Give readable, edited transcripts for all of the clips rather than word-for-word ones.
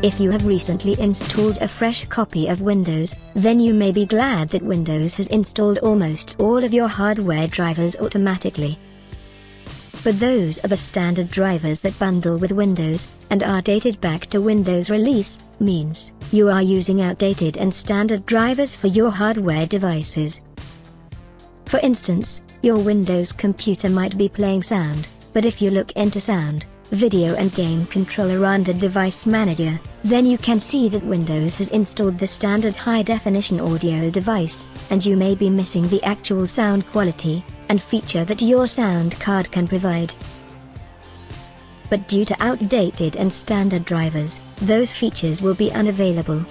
If you have recently installed a fresh copy of Windows, then you may be glad that Windows has installed almost all of your hardware drivers automatically. But those are the standard drivers that bundle with Windows, and are dated back to Windows release, means you are using outdated and standard drivers for your hardware devices. For instance, your Windows computer might be playing sound, but if you look into Sound, Video and Game Controller under Device Manager, then you can see that Windows has installed the standard high-definition audio device, and you may be missing the actual sound quality and feature that your sound card can provide. But due to outdated and standard drivers, those features will be unavailable.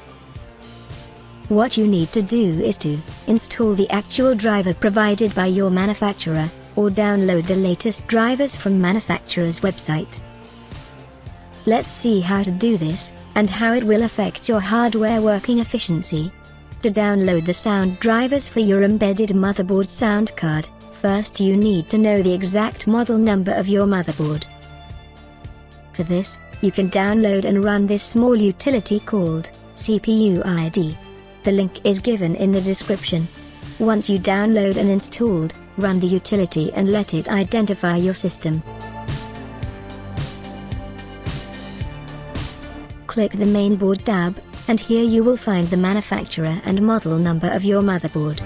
What you need to do is to install the actual driver provided by your manufacturer, or download the latest drivers from manufacturer's website. Let's see how to do this, and how it will affect your hardware working efficiency. To download the sound drivers for your embedded motherboard sound card, first you need to know the exact model number of your motherboard. For this, you can download and run this small utility called CPU ID. The link is given in the description. Once you download and installed, run the utility and let it identify your system. Click the Mainboard tab, and here you will find the manufacturer and model number of your motherboard.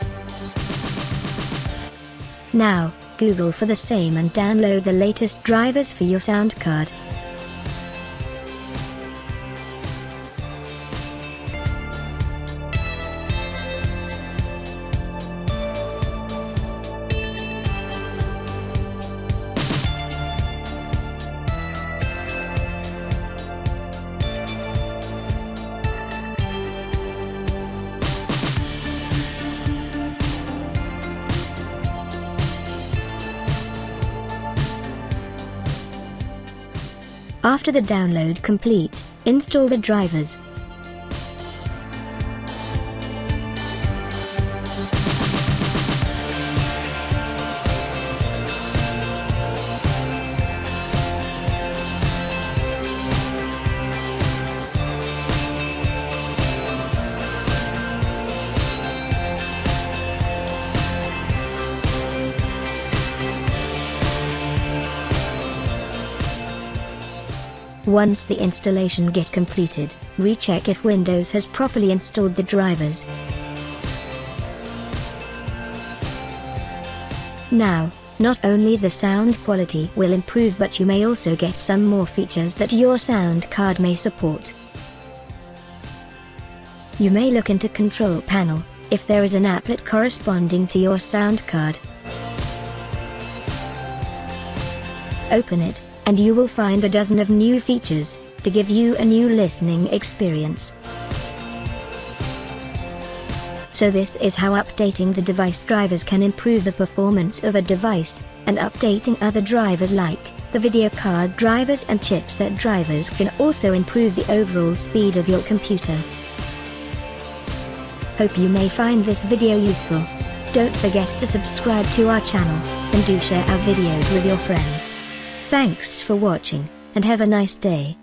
Now, Google for the same and download the latest drivers for your sound card. After the download complete, install the drivers. Once the installation gets completed, recheck if Windows has properly installed the drivers. Now, not only the sound quality will improve, but you may also get some more features that your sound card may support. You may look into Control Panel, if there is an applet corresponding to your sound card. Open it, and you will find a dozen of new features, to give you a new listening experience. So this is how updating the device drivers can improve the performance of a device, and updating other drivers like the video card drivers and chipset drivers can also improve the overall speed of your computer. Hope you may find this video useful. Don't forget to subscribe to our channel, and do share our videos with your friends. Thanks for watching, and have a nice day.